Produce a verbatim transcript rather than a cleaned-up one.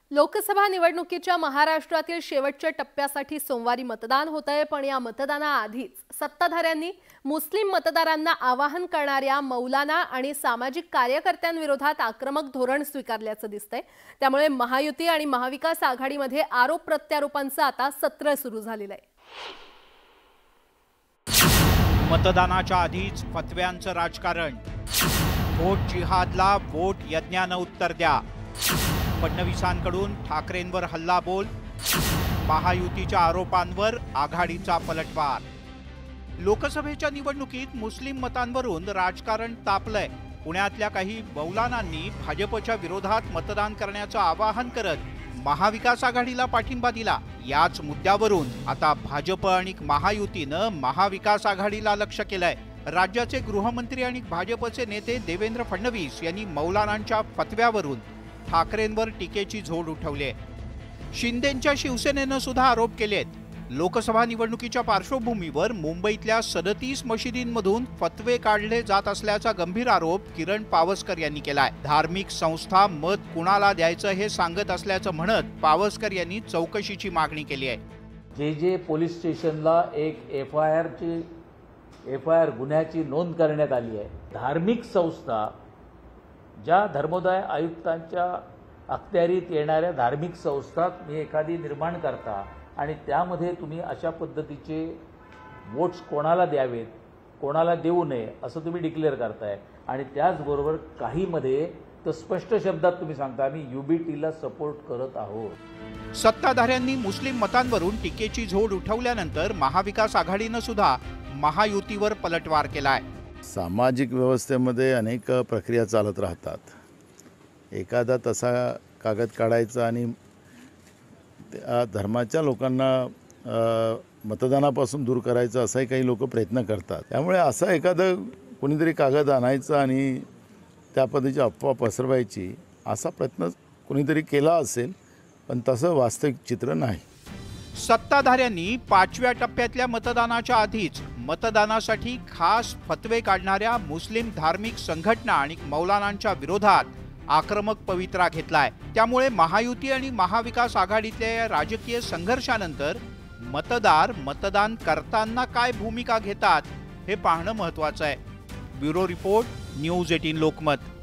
लोकसभा निवडणुकीच्या महाराष्ट्रातील शेवटच्या टप्प्यासाठी सोमवारी मतदान होतंय, पण या मतदानाआधीच सत्ताधाऱ्यांनी मुस्लिम मतदारांना आवाहन करणाऱ्या मौलाना आणि सामाजिक कार्यकर्त्यांविरोधात आक्रमक धोरण स्वीकारल्याचं दिसतंय। त्यामुळे महायुती आणि महाविकास आघाडीमध्ये आरोप प्रत्यारोपांचं आता सत्र सुरू झालेलं आहे। मतदानाच्या आधीच फतव्यांचं राजकारण, वोट जिहादला वोट यज्ञानं उत्तर द्या, फडणवीसांकडून ठाकरेंवर हल्लाबोल, महायुतीच्या आरोपांवर आघाडीचा पलटवार। लोकसभेच्या निवडणुकीत मुस्लिम मतांवरून राजकारण तापलंय। पुण्यातल्या काही मौलानांनी भाजपच्या विरोधात मतदान करण्याचं आवाहन करत महाविकास आघाडीला पाठिंबा दिला। याच मुद्द्यावरून आता भाजप आणि महायुतीनं महाविकास आघाडीला लक्ष्य केलंय। राज्याचे गृहमंत्री आणि भाजपचे नेते देवेंद्र फडणवीस यांनी मौलानांच्या फतव्यावरून ठाकरेंवर टीकेची झोड उठवली आहे। शिंदेंच्या शिवसेनेनं सुद्धा आरोप केलेत। लोकसभा निवडणुकीच्या पार्श्वभूमीवर मुंबईतल्या सदतीस मशिदींमधून फतवे काढले जात असल्याचा गंभीर आरोप किरण पावसकर यांनी केलाय। धार्मिक संस्था मत कुणाला द्यायचं हे सांगत असल्याचं म्हणत पावसकर यांनी चौकशीची मागणी केली आहे। जे जे पोलीस स्टेशनला एक एफ आय आर ची एफ आय आर गुन्ह्याची नोंद करण्यात आली आहे। धार्मिक संस्था ज्या धर्मोदय आयुक्तांच्या अखत्यारीत येणाऱ्या धार्मिक संस्था तुम्ही एखादी निर्माण करता आणि त्यामध्ये तुम्ही अशा पद्धतीचे वोट्स कोणाला द्यावेत कोणाला देऊ नये असं तुम्ही डिक्लेअर करताय आणि त्याचबरोबर काहीमध्ये तर स्पष्ट शब्दात तुम्ही सांगता आम्ही युबीटीला सपोर्ट करत आहोत। सत्ताधाऱ्यांनी मुस्लिम मतांवरून टीकेची झोड उठवल्यानंतर महाविकास आघाडीनं सुद्धा महायुतीवर पलटवार केलाय। सामाजिक व्यवस्थेमध्ये अनेक प्रक्रिया चालत राहतात। एखादा तसा कागद काढायचा आणि त्या धर्माच्या लोकांना मतदानापासून दूर करायचं असाही काही लोक प्रयत्न करतात। त्यामुळे असा एखादा कोणीतरी कागद आणायचा आणि त्या पद्धतीची अफवा पसरवायची असा प्रयत्न कोणीतरी केला असेल, पण तसं वास्तविक चित्र नाही। सत्ताधाऱ्यांनी पाचव्या टप्प्यातल्या मतदानाच्या आधीच मतदानासाठी खास फतवे काढणाऱ्या मुस्लिम धार्मिक संघटना आणि मौलानांच्या विरोधात आक्रमक पवित्रा घेतलाय। त्यामुळे महायुती आणि महाविकास आघाडीतल्या या राजकीय संघर्षानंतर मतदार मतदान करताना काय भूमिका घेतात हे पाहणं महत्त्वाचं आहे। ब्युरो रिपोर्ट, न्यूज अठरा लोकमत।